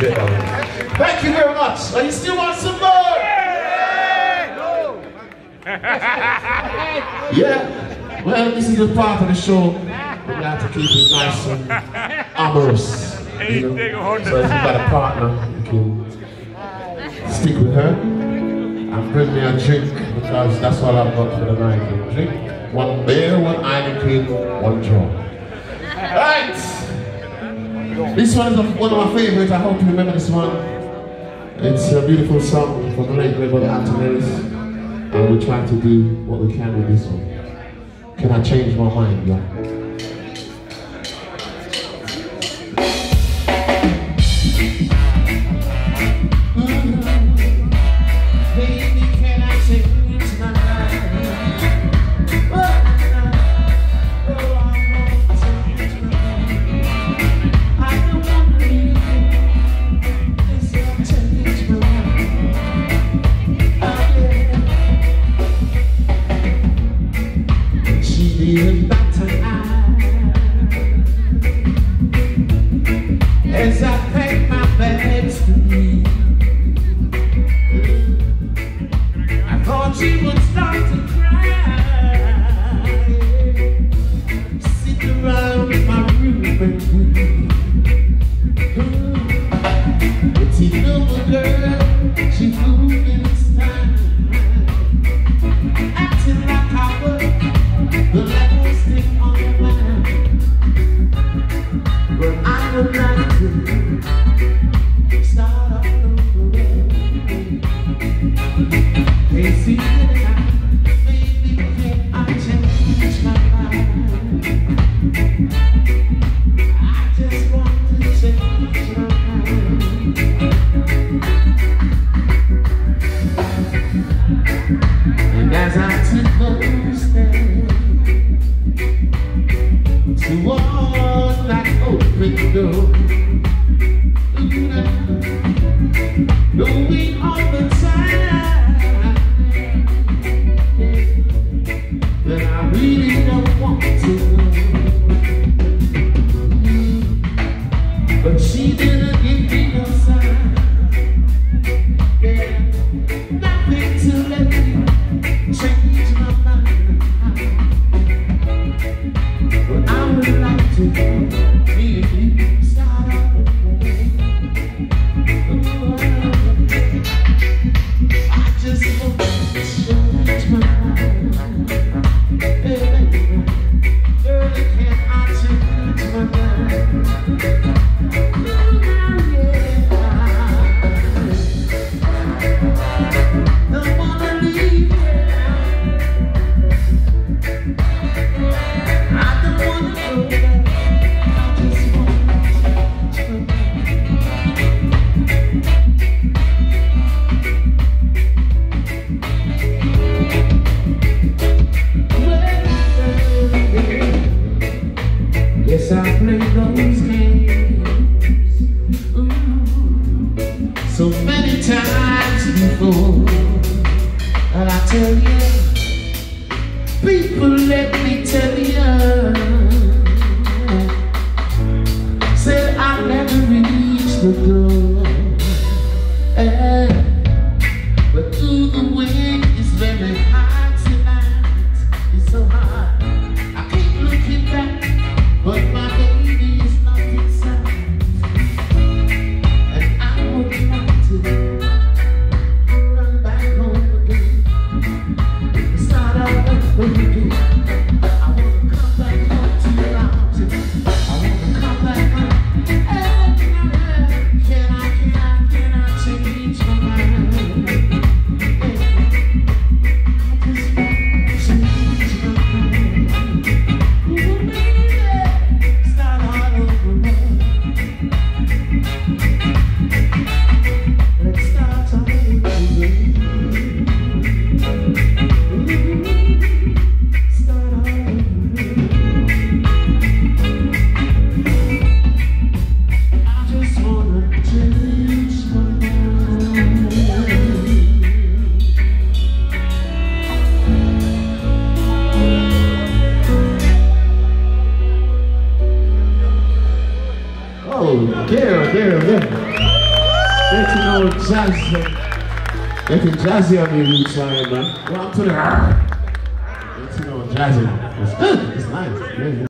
Thank you very much. You still want some more? Yeah. Well, this is the part of the show we like to keep it nice and amorous. You know? So if you've got a partner, you can stick with her and bring me a drink, because that's all I've got for the night. Drink, one beer, one Heineken, one draw. Right. This one is one of my favorites. I hope you remember this one. It's a beautiful song from the late great brother Anthony, and we're trying to do what we can with this one. Can I change my mind, yeah? As I pack my bags to leave, I thought she would start to cry, sit around my room and pretty little girl, she flew in style, acting like I was the last thing on the line. But I would like to start all over again. They see that baby, can I change my mind? I just want to change my mind. And as I took those steps toward that open door, knowing all the time that I really don't want to know, but she didn't give me no sign. Yeah, nothing to let me change my mind. But I would like to really start out. I just want to change my mind. Baby, girl, can I change my mind? Don't wanna leave you. I don't wanna go back. I just want to change my mind. Yes, I played those games so many times before, and I tell you, people, let me tell you, said I'll never reach the goal, but through the wind is very hard tonight. It's so hard, I keep looking back, but my baby is not inside, and I would like to run back home again, start out over again. I wanna come back home to your arms, I wanna come back home. Can I change my mind? Getting all jazzy. Getting jazzy on the root side, man. Go up to the getting all jazzy. It's good. It's nice. Yeah, yeah.